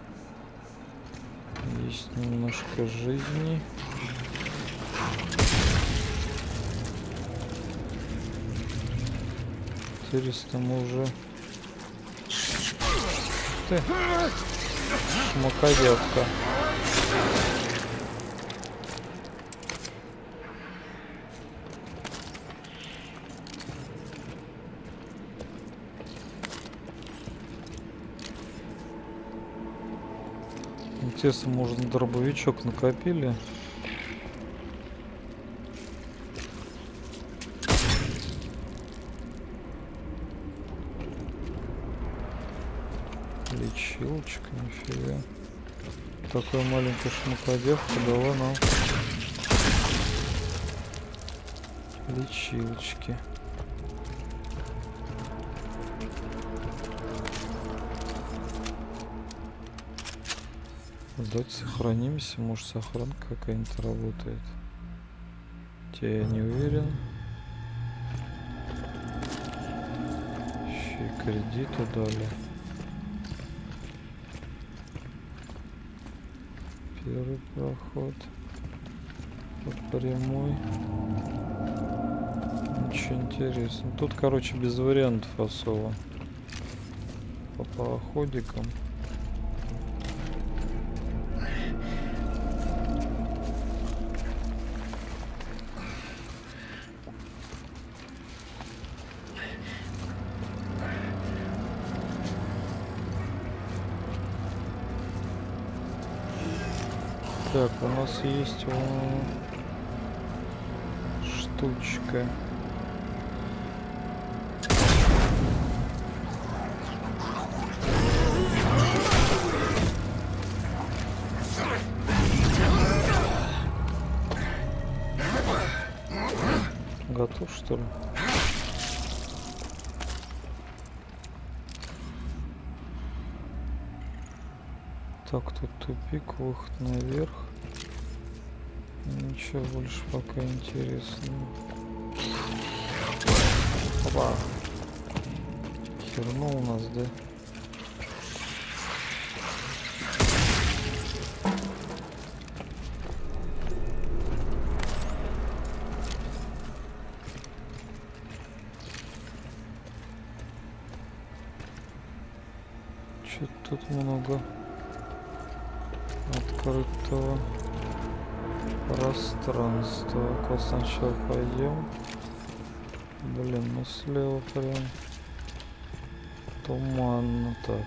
Speaker 1: Есть немножко жизни. Интересно, мы уже... Ты! Шмакодявка. Интересно, может, дробовичок накопили? Лечилочка, нифига. Такая маленькая шмакодевка, давай нам лечилочки. Давайте сохранимся, может сохранка какая-нибудь работает. Те я не уверен. Еще и кредиту дали. Первый проход по прямой. Ничего интересного. Тут, короче, без вариантов особо. По пароходикам. Так, у нас есть штучка. Готов, что ли? Так, тут тупик, выход наверх. Ничего больше пока интересного. Опа! Хернул у нас, да? Что-то тут много открытого пространства. Как сначала пойдем. Блин, ну слева прям туманно так.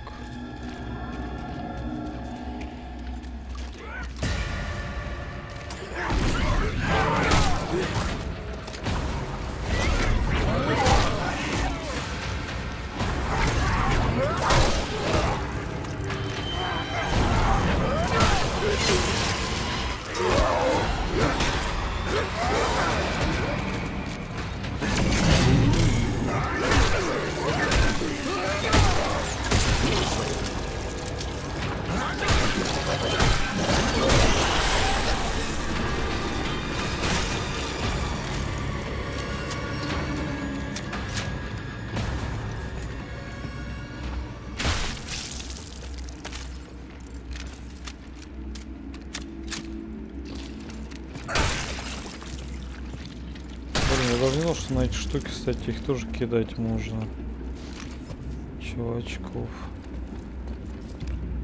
Speaker 1: Я даже не знал, что на эти штуки, кстати, их тоже кидать можно. Чувачков.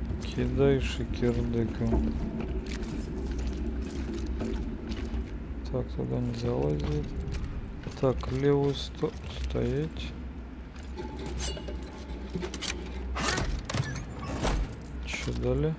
Speaker 1: Кидаешь и кирдыком. Так, туда не залазит. Так, левую стоять. Что дали?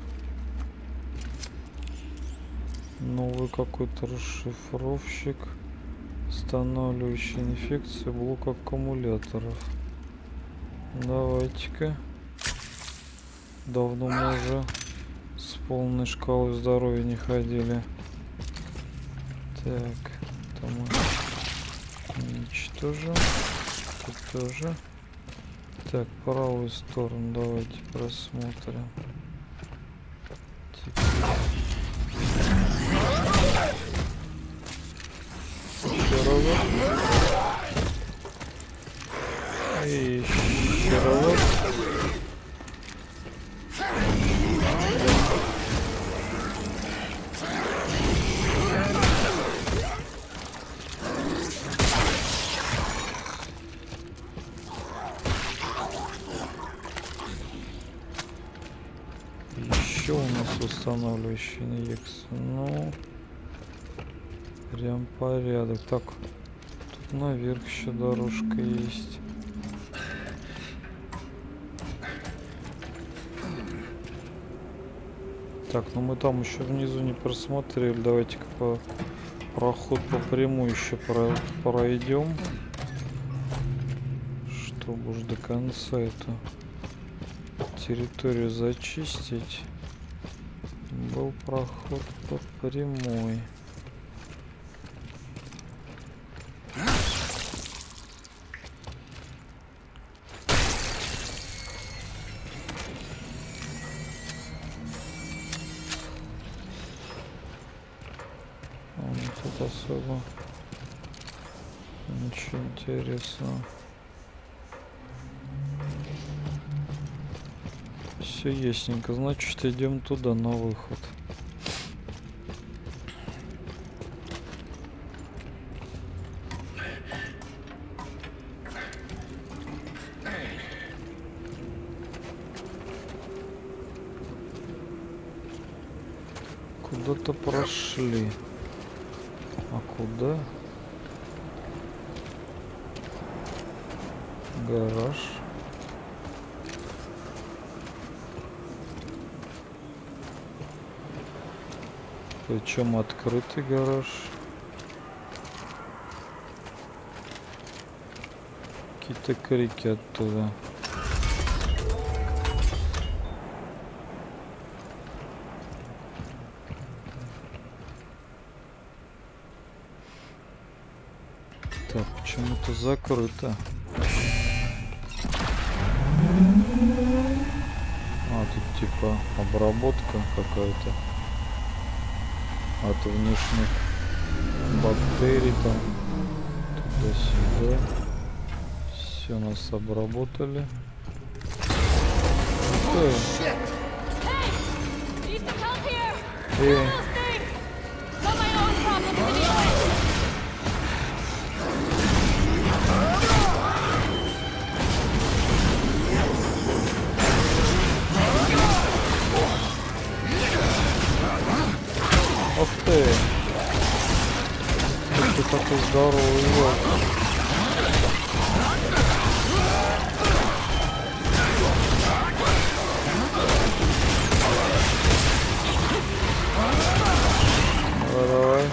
Speaker 1: Новый какой-то расшифровщик, устанавливающий инфекцию, блок аккумуляторов. Давайте-ка. Давно мы уже с полной шкалой здоровья не ходили. Так, там мы уничтожим. Тут тоже. Так, правую сторону давайте просмотрим. Еще разок. И еще разок. Еще у нас устанавливающий инъекцию. Ну, прям порядок. Так, тут наверх еще дорожка есть. Так, ну мы там еще внизу не просмотрели. Давайте-ка по проход по прямой еще пройдем, чтобы уж до конца эту территорию зачистить. Был проход по прямой. Тут особо ничего интересного. Все ясненько, значит идем туда на выход. Куда-то прошли. А куда? Гараж. Причем открытый гараж. Какие-то крики оттуда. Так, почему-то закрыто. А, тут типа обработка какая-то от внешних бактерий там туда-сюда. Все, нас обработали. Ух ты! Ты такой здоровый волк. Давай.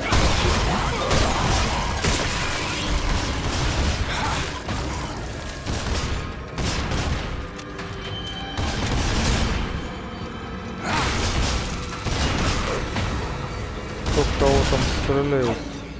Speaker 1: Кто в кого там стреляет?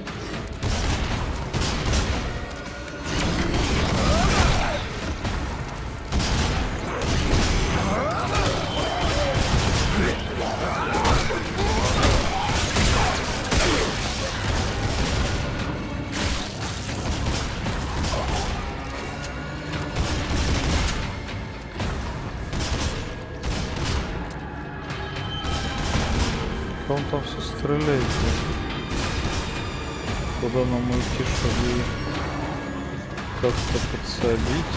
Speaker 1: Он там все стреляет. Куда нам идти, чтобы как-то подсадить?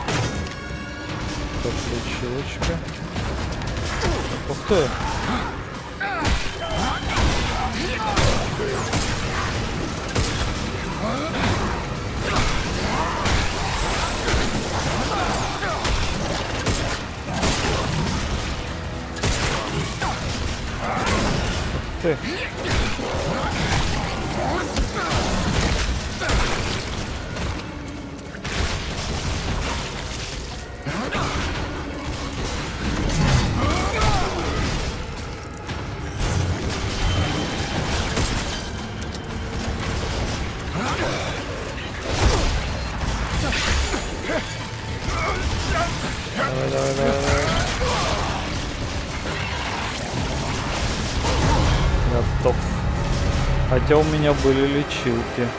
Speaker 1: Так, лечилочка. Ух ты! Ты. Давай. Готов. Хотя у меня были лечилки.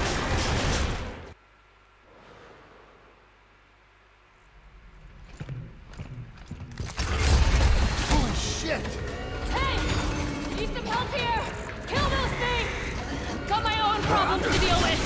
Speaker 3: Holy shit!
Speaker 5: Hey! Need some help here! Kill those things! Got my own problems to deal with!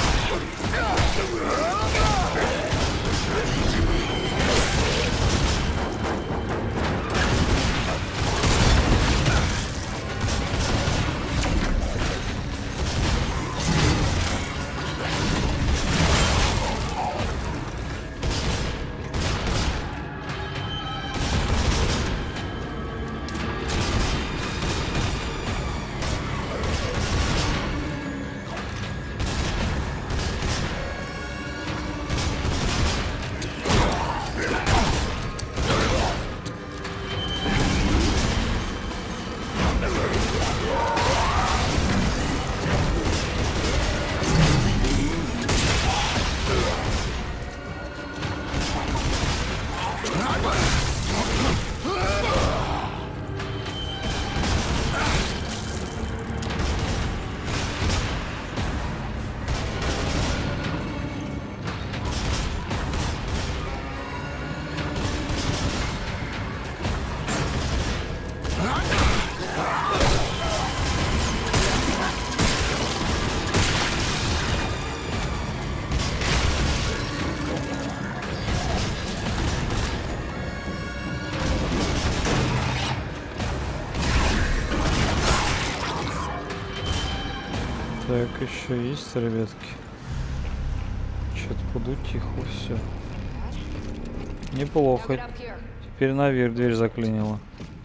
Speaker 1: Так, еще есть, ребятки. Что-то подутихло все. Неплохо. Теперь наверх дверь заклинила.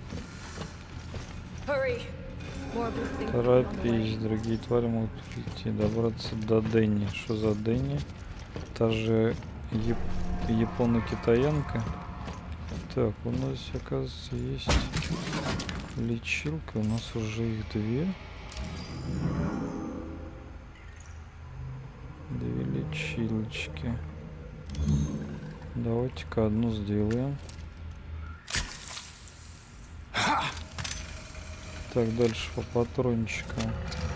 Speaker 1: Торопись, другие твари могут прийти, добраться до Дэнни. Что за Дэнни? Та же японо-китаянка. Так, у нас, оказывается, есть лечилка. У нас уже их две. Две лечилочки. Давайте-ка одну сделаем. Так, дальше по патрончикам.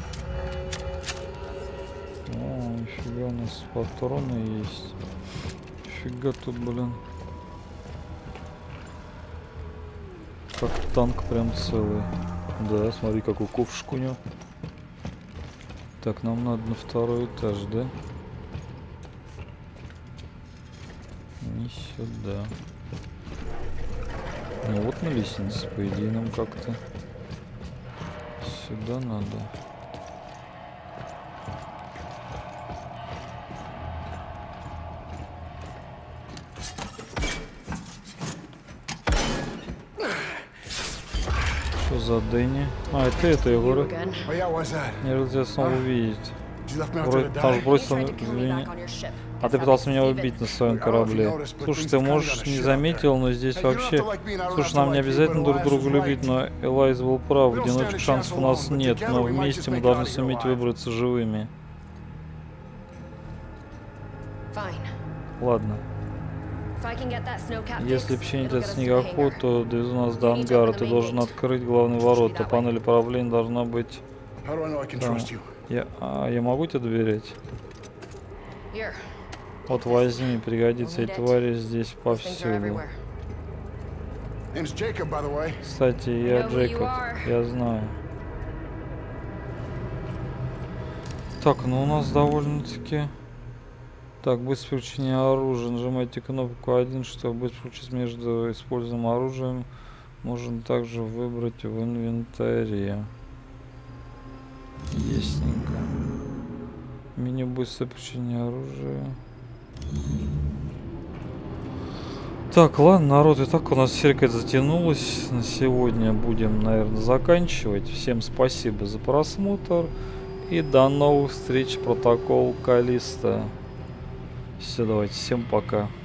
Speaker 1: О, нифига, у нас патроны есть. Нифига тут, блин. Как танк прям целый. Да, смотри, какой ковшик у него. Так, нам надо на второй этаж, да? Не сюда. Ну вот на лестнице, по идее, нам как-то сюда надо. Что за Дэнни? А, это Егор.
Speaker 3: Oh yeah, what's that?
Speaker 1: Не рад тебя снова увидеть.
Speaker 3: You left me out there
Speaker 1: Вроде
Speaker 3: to
Speaker 1: там
Speaker 3: die.
Speaker 1: же бросил меня. А ты пытался меня убить на своем корабле. Слушай, ты, может, не заметил, но здесь вообще... Слушай, нам не обязательно друг друга любить, но Элайз был прав. В одиночку шансов у нас нет, но вместе мы должны суметь выбраться живыми. Ладно. Если починить этот снегоход, то довезу нас до ангара. Ты должен открыть главные ворота. Панель управления должна быть...
Speaker 3: How do I know I can
Speaker 1: там.
Speaker 3: trust you?
Speaker 1: Я могу тебе доверять? Вот возьми, пригодится, и твари здесь повсюду.
Speaker 3: Name's Jacob, by the way.
Speaker 1: Кстати, я Джейкоб, я знаю. Так, ну у нас довольно-таки... Так, быстро включение оружия. Нажимайте кнопку 1, чтобы быстро включить между используемым оружием. Можно также выбрать в инвентаре. Ясненько. Меню быстрое причинение оружия. Так, ладно, народ, и так у нас серия затянулась. На сегодня будем, наверное, заканчивать. Всем спасибо за просмотр. И до новых встреч. Протокол Калиста. Все, давайте, всем пока.